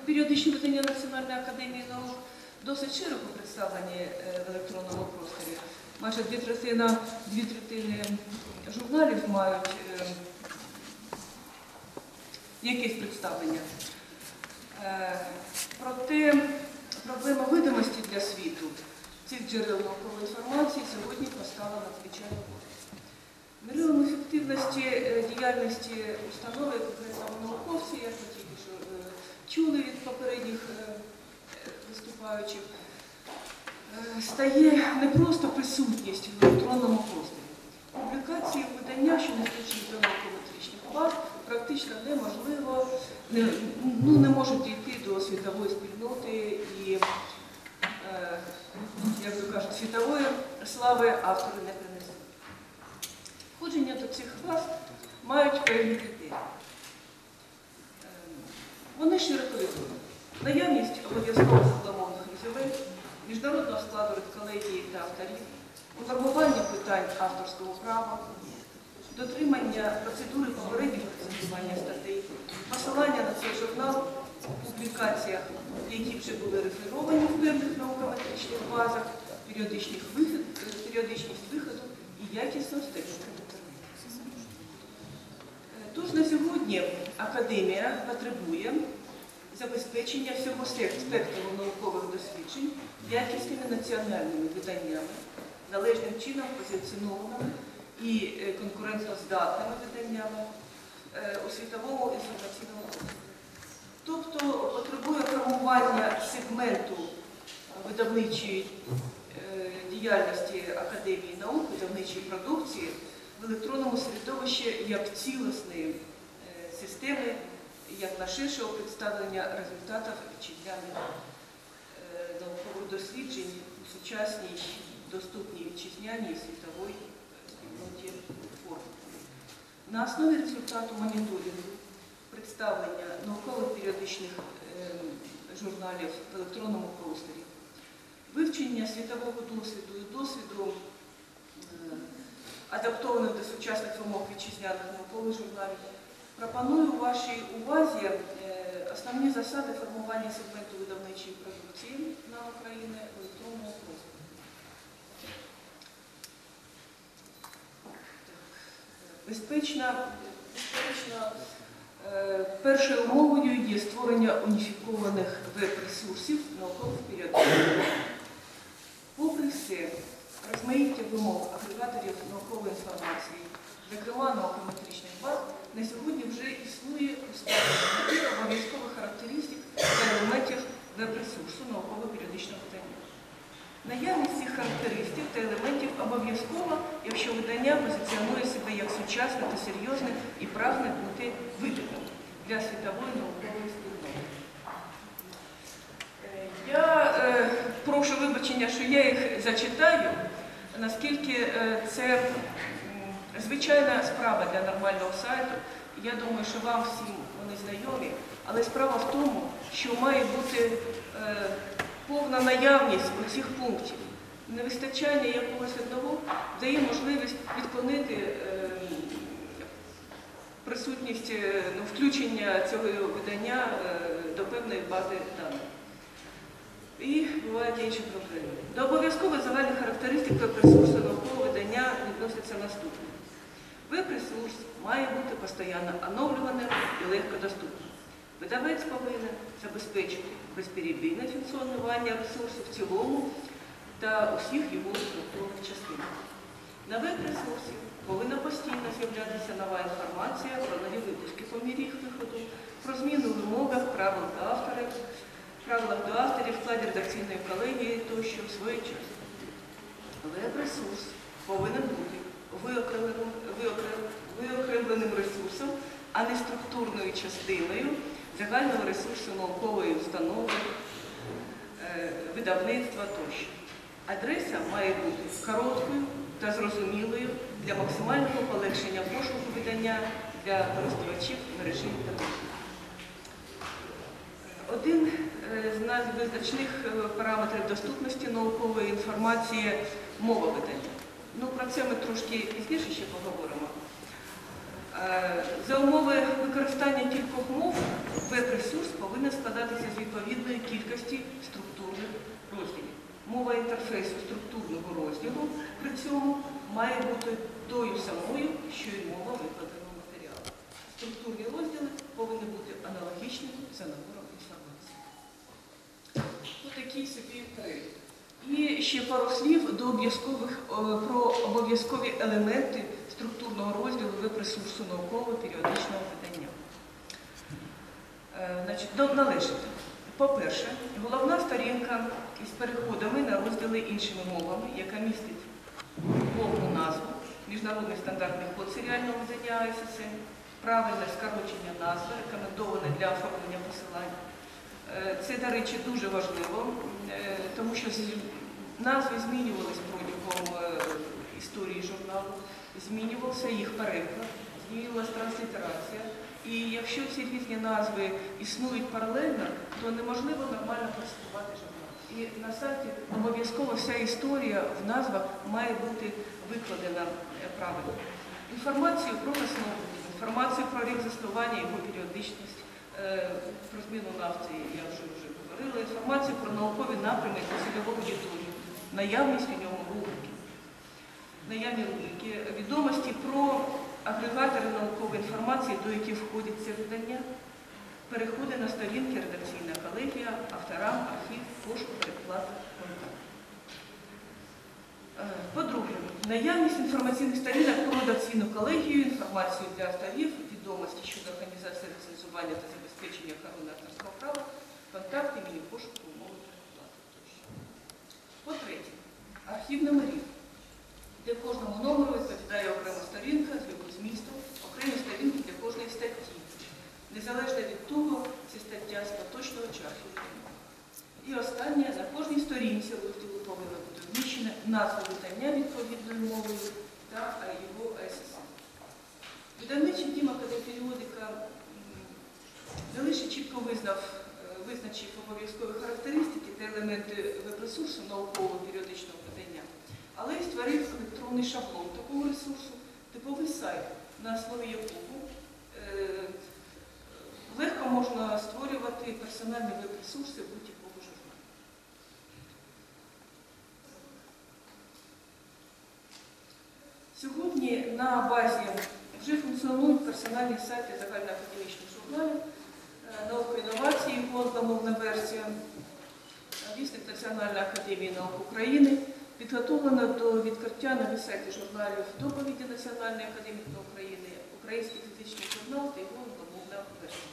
Періодичні видання Національної академії наук досить широко представлені в електронному просторі. Майже дві третини журналів мають якесь представлення. Проте проблема видимості для світу цих джерел наукової інформації сьогодні постала надзвичайно гостро. Мірилом ефективності діяльності установи, конкретно науковці, як ви тільки що чули від попередніх виступаючих, стає не просто присутність в електронному просторі. Публікації видання, що не включені до науково-метричних баз, практично неможливо, не можуть дійти до світової спільноти і, як то кажуть, світової слави автори не принесуть. Входження до цих баз мають певні критерії. Вони широко відомі. Наявність обов'язково рекламованих резюме, міжнародного складу редколегії та авторів, унормування питань авторського права, дотримання процедури попереднього рецензування статей, посилання на цей журнал у публікаціях, які вже були реферовані в певних науково-метричних базах, періодичність виходу і якісно стеження в інтернеті. Тож на сьогодні Академія потребує забезпечення всього спектру наукових досліджень якісними національними виданнями, належним чином позиціонованими і конкурентоздатними виданнями у світовому інформаційному просторі. Тобто потребує формування сегменту видавничої діяльності Академії наук, видавничої продукції в електронному середовищі як цілісної системи, як на ширшого представлення результатів вітчизняних наукових досліджень у сучасній, доступній вітчизняній світовій спільноті форми. На основі результату моніторингу представлення наукових періодичних журналів в електронному просторі, вивчення світового досвіду і досвіду адаптованих до сучасних вимог вітчизняних наукових журналів, пропоную вашій увазі основні засади формування сегменту видавничої продукції на Україні в електронному просторі. Безпечно, першою умовою є створення уніфікованих веб-ресурсів наукових періодичних. Попри все, розмаїття вимог агрегаторів наукової інформації, зокрема науково-метричних баз, на сьогодні вже існує усталення обов'язкових характеристик та елементів веб-ресурсу науково-періодичного видання. Наявність цих характеристик та елементів обов'язкова, якщо видання позиціонує себе як сучасне та серйозне і прагне бути вибірним для світової наукової спільноти. Я прошу вибачення, що я їх зачитаю, наскільки це звичайна справа для нормального сайту. Я думаю, що вам всім вони знайомі, але справа в тому, що має бути повна наявність оцих пунктів. Невистачання якогось одного дає можливість відклонити присутність, включення цього видання до певної бази даних. І бувають інші проблеми. До обов'язкових загальних характеристик веб-ресурсу наукового видання відносяться наступні. Веб-ресурс має бути постійно оновлюваним і легкодоступним. Видавець повинен забезпечити безперебійне функціонування ресурсу в цілому та усіх його структурних частинах. На веб-ресурсі повинна постійно з'являтися нова інформація про нові випуски по мірі їх виходу, про зміну в вимогах, правилах до авторів, складі редакційної колегії тощо своєчасно. Веб-ресурс повинен бути виокремленим ресурсом, а не структурною частиною загального ресурсу наукової установи, видавництва тощо. Адреса має бути короткою та зрозумілою для максимального полегшення пошуку видання для користувачів мережі інтернету. Один з найвизначних параметрів доступності наукової інформації – мова видання. Про це ми трошки пізніше ще поговоримо. За умови використання кількох мов веб-ресурс повинен складатися з відповідної кількості структурних розділів. Мова інтерфейсу структурного розділу при цьому має бути тою самою, що й мова викладеного матеріалу. Структурні розділи повинні бути аналогічними за набором інформації. Ось такий собі перелік. І ще пару слів про обов'язкові елементи структурного розділу веб-ресурсу науково-періодичного видання. Належить. По-перше, головна сторінка із переходами на розділи іншими мовами, яка містить повну назву, міжнародний стандартний код серіального видання АССМ, правильне скорочення назви, рекомендоване для оформлення посилань. Це, до речі, дуже важливо, тому що назви змінювалися протягом історії журналу, змінювався їх переклад, змінювалася транслітерація. І якщо ці різні назви існують паралельно, то неможливо нормально презентувати журнал. І на сайті обов'язково вся історія в назвах має бути викладена правильно. Інформацію про основу, інформацію про рік заснування, його періодичність, про зміну назву, я вже говорила, інформацію про наукові напрями та цільову аудиторію, наявність у ньому рубрики, наявні рубрики, відомості про агрегатори наукової інформації, до яких входить це видання, переходи на сторінки, редакційна колегія, авторам, архів, пошук, переклад, контакт. По-друге, наявність інформаційних сторінок про редакційну колегію, інформацію для авторів, відомості щодо організації рецензування та забезпечення охорони авторського права, контакти, меню пошуку, умови перекладу тощо. По-третє, архів номерів, де кожному номеру відповідає окрема сторінка з його змістом, окремі сторінки для кожної статті, незалежно від того, це стаття з поточного чи архівного. І останнє, на кожній сторінці розділу повинна бути вміщена назва видання відповідною мовою та його АССМ. Видавничий дім Академперіодика не лише чітко визначив обов'язкові характеристики та елементи веб-ресурсу науково-періодичного видання, але й створив електронний шаблон такого ресурсу, типовий сайт, на основі якого легко можна створювати персональні веб-ресурси будь-якого журналу. Сьогодні на базі вже функціонують персональні сайти загальноакадемічних журналів, наука інновації, англомовна версія, вісник Національної академії наук України, підготовлено до відкриття нові сайти журналів доповіді Національної академії наук України, Український фізичний журнал та його англомовна версія.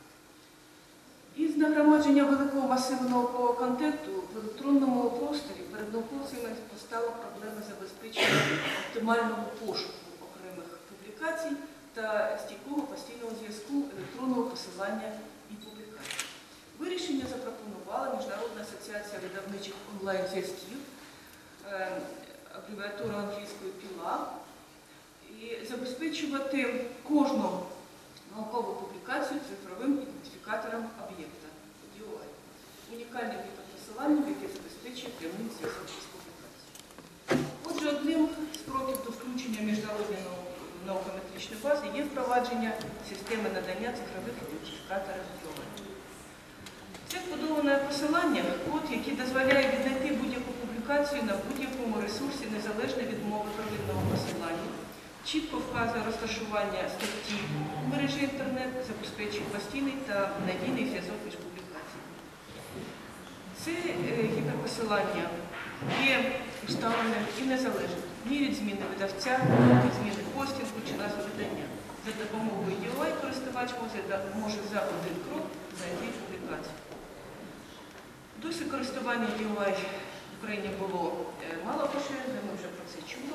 Із нагромадження великого масиву наукового контенту в електронному просторі перед науковцями постала проблема забезпечення оптимального пошуку окремих публікацій та стійкого постійного зв'язку електронного посилання і публікацій. Вирішення запропонувала Міжнародна асоціація видавничих онлайн-зв'язків, абревіатура англійської ПІЛА, і забезпечувати кожну наукову публікацію цифровим ідентифікатором об'єкта DOI, унікальним видом посилання, яке забезпечує прямий зв'язок із публікацією. Отже, одним з кроків до включення міжнародної наукометричної бази є впровадження системи надання цифрових ідентифікаторів DOI. Це вбудоване посилання – код, який дозволяє віднайти будь-яку публікацію на будь-якому ресурсі незалежно від мови провідного посилання, чітко вказує розташування статті у мережі інтернет, забезпечує постійний та надійний зв'язок між публікаціями. Це гіперпосилання є уставленим і незалежним ні від зміни видавця, ні від зміни хостингу чи назви видання. За допомогою DOI користувач може за один крок знайти публікацію. Досі користування DOI в Україні було мало поширене, ми вже про це чули.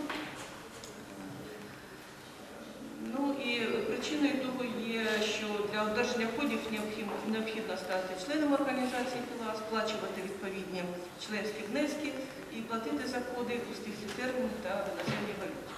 Ну і причиною того є, що для одержання кодів необхідно стати членом організації ПІЛА, сплачувати відповідні членські внески і платити за коди у стислі терміни та в іноземній валюті.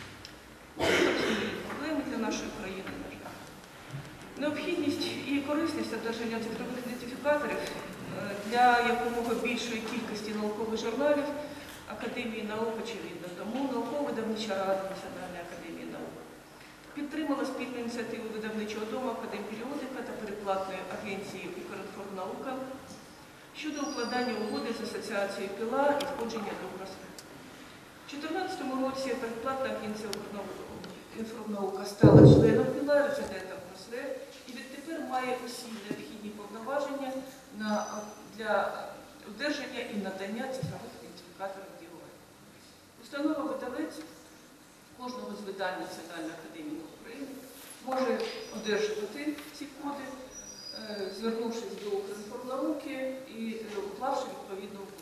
Це проблеми для нашої країни, на жаль. Необхідність і корисність одержання цифрових ідентифікаторів для якомога більшої кількості наукових журналів Академії наук очевидно, тому науково-видавнича рада Національної академії наук Підтримала спільну ініціативу видавничого дому «Академперіодика» та переплатної агенції «Укрінформнаука» щодо укладання угоди з асоціацією ПІЛА і входження до просвіти. У 2014 році переплатна агенція «Укрінформнаука» стала членом ПІЛА, резидентом просвіти і відтепер має усі необхідні повноваження для одержання і надання цифрових ідентифікаторів ДІО. Установа видавець кожного з видань Національної академії України може одержувати ці коди, звернувшись до Укрінформнауки і уклавши відповідну угоду.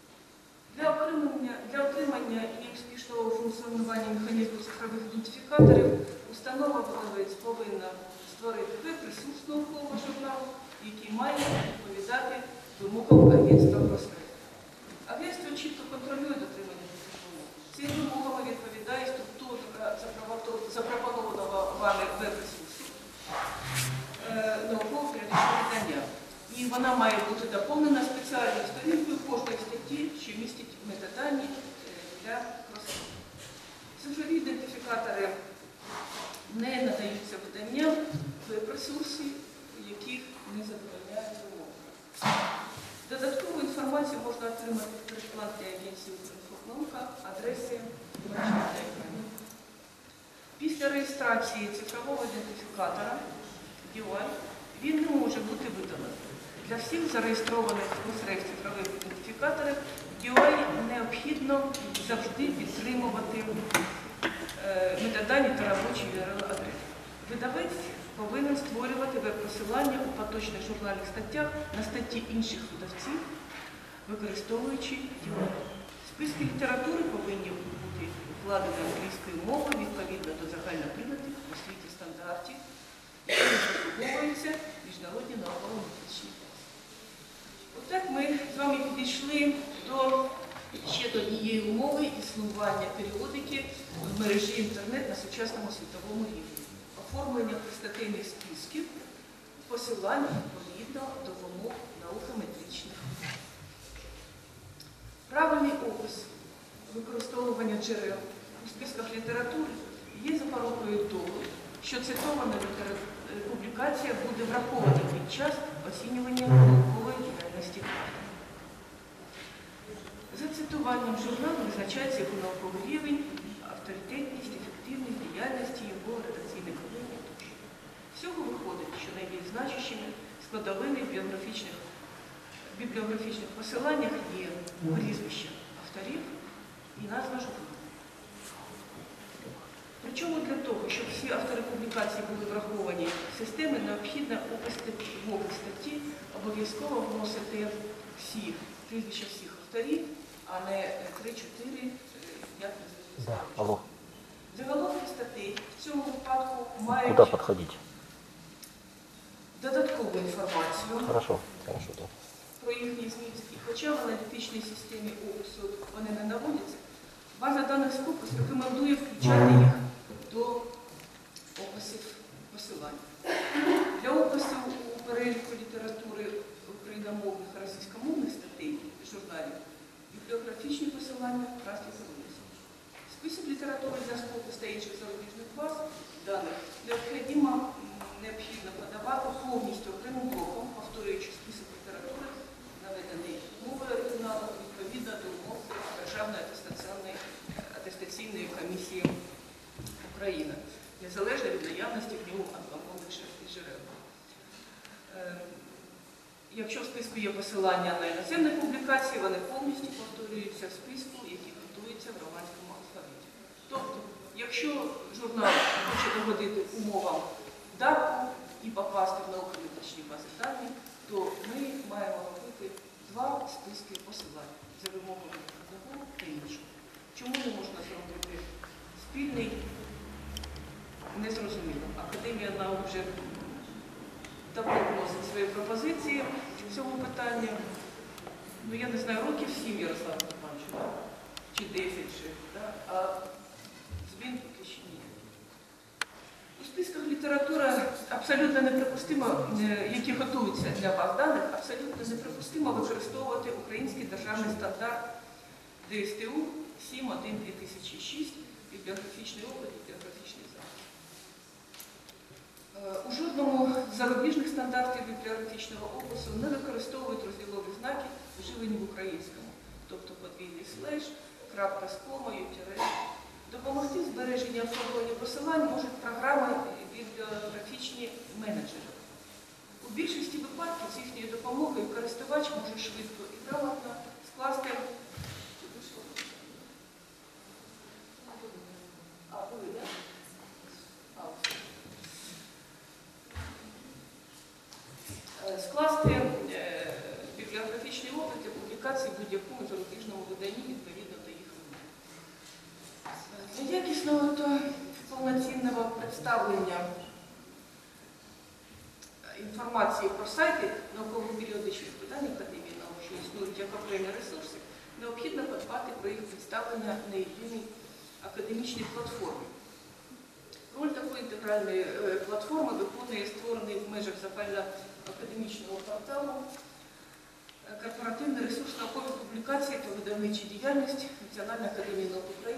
Для отримання і успішного функціонування механізму цифрових ідентифікаторів установа видавець повинна створити веб-ресурс наукового журналу, який має відповідати вимогам агентства просвіти. Агентство чітко контролює дотримання цих вимог. Цим вимогами відповідає структура запропонованого вами веб-ресурсу науково-періодичного видання. І вона має бути доповнена спеціальною сторінкою кожної статті, що містить метадані для просвіти. Цифрові ідентифікатори не надаються виданням веб-ресурсів, яких не задовольняють вимоги. Додаткову інформацію можна отримати в переплатній агенції «Укрінформнаука», адреси бачите на екрані. Після реєстрації цифрового ідентифікатора DOI він не може бути видалений. Для всіх зареєстрованих в УСРЕФ цифрових ідентифікаторів DOI необхідно завжди підтримувати метадані та робочі URL-адреси. Видавець повинен створювати веб-посилання у поточних журнальних статтях на статті інших видавців, використовуючи DOI. Списки літератури повинні бути укладені англійською мовою відповідно до загальноприйнятих у світі стандартів, які заслуговуються міжнародні науково-метричні бази. Отак ми з вами підійшли до ще до однієї умови існування періодики в мережі інтернет на сучасному світовому рівні. Оформлення статейних списків, посилань відповідно до вимог наукометричних. Правильний опис використовування джерел у списках літератури є запорукою того, що цитована публікація буде врахована під час оцінювання наукової діяльності. За цитуванням журналу визначається його науковий рівень, авторитетність, ефективність діяльності, його редакційне ведення тощо. Всього виходить, що найбільш значущими складовими бібліографічних посиланнях є прізвища авторів і назва журналу. Причому для того, щоб всі автори публікації були враховані в системі, необхідно опис статті обов'язково вносити всі прізвища всіх авторів, а не 3-4, як не Алло. Заголовки статей в цьому випадку мають додаткову інформацію про їхній зміст. І хоча в аналітичній системі опису вони не наводяться, база даних Scopus рекомендує включати їх до описів посилань. Для опису у переліку літератури україномовних та російськомовних статей журналів бібліографічні посилання вкрай заводяться. Список літератури для Scopus та інших зарубіжних баз даних необхідно подавати повністю окремим блоком, повторюючи список літератури, наведений мовою оригіналу відповідно до умов Державної атестаційної комісії України, незалежно від наявності в ньому англомовних джерел. Якщо в списку є посилання на іноземні публікації, вони повністю повторюються в списку, який готується в романському алфавіті. Тобто, якщо журнал хоче догодити умовам ДАКу і попасти в науково-метричні бази даних, то ми маємо робити два списки посилань за вимогами одного та іншого. Чому не можна зробити спільний? Незрозуміло. Академія наук вже давно вносить свої пропозиції в цьому питанні. Ну, я не знаю, років 7 Ярослав Степанович, чи 10 вже, а змін поки ще ні. У списках література абсолютно неприпустимо, які готуються для баз даних, абсолютно неприпустимо використовувати український державний стандарт ДСТУ 7.1.2006, бібліографічний опит, бібліографічний захист. У жодному з зарубіжних стандартів бібліографічного опису не використовують розділові знаки, вживані в українському, тобто подвійний слеш, крапка з комою, тире. Допомогти збереженню оформлення посилань можуть програми бібліографічні менеджери. У більшості випадків з їхньою допомогою користувач може швидко і грамотно скласти бібліографічний опит для публікації в будь-якому зарубіжному виданні відповідно до їх вимог. Для якісного та повноцінного представлення інформації про сайти науково-періодичних видань Академії наук, що існують як окремі ресурси, необхідно подбати про їх представлення на єдиній академічній платформі. Роль такої інтегральної платформи виконує створений в межах загальноакадемічного порталу корпоративний ресурс наукової публікації та видавничої діяльності Національної академії наук України.